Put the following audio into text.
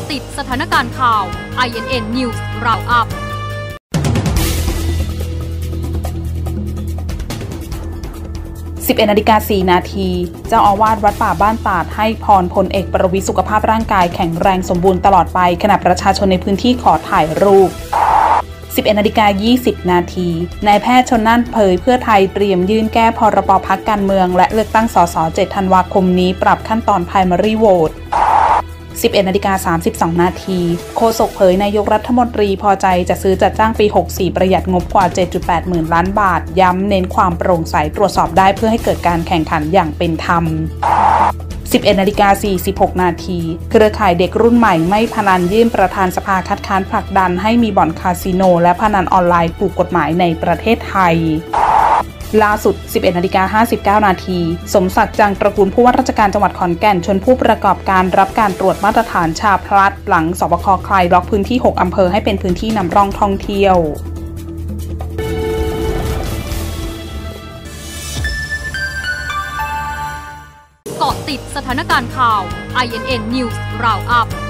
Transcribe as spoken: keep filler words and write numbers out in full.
ติดสถานการณ์ข่าว ไอ เอ็น เอ็น News Roundup สิบเอ็ดนาฬิกาสี่นาทีเจ้าอาวาสวัดป่าบ้านตาดให้พรพลเอกประวิตรสุขภาพร่างกายแข็งแรงสมบูรณ์ตลอดไปขณะประชาชนในพื้นที่ขอถ่ายรูปสิบเอ็ดนาฬิกายี่สิบนาทีนายแพทย์ชลน่านเผยเพื่อไทยเตรียมยื่นแก้พรบพรรคการเมืองและเลือกตั้งสสเจ็ดธันวาคมนี้ปรับขั้นตอน Primary Voteสิบเอ็ดนาฬิกาสามสิบสองนาทีโฆษกเผยนายกรัฐมนตรีพอใจจะซื้อจัดจ้างปีหกสิบสี่ประหยัดงบกว่า เจ็ดจุดแปด หมื่นล้านบาทย้ำเน้นความโปร่งใสตรวจสอบได้เพื่อให้เกิดการแข่งขันอย่างเป็นธรรมสิบเอ็ดนาฬิกาสี่สิบหกนาทีเครือข่ายเด็กรุ่นใหม่ไม่พนันยื่นประธานสภาคัดค้านผลักดันให้มีบ่อนคาสิโนและพนันออนไลน์ถูกกฎหมายในประเทศไทยล่าสุด สิบเอ็ดนาฬิกาห้าสิบเก้านาทีสมศักดิ์จังตระกูลผู้ว่าราชการจังหวัดขอนแก่นชวนผู้ประกอบการรับการตรวจมาตรฐานชาพลัดหลังสบคคลายล็อกพื้นที่หกอำเภอให้เป็นพื้นที่นำร่องท่องเที่ยวเกาะติดสถานการณ์ข่าว ไอ เอ็น เอ็น News Roundup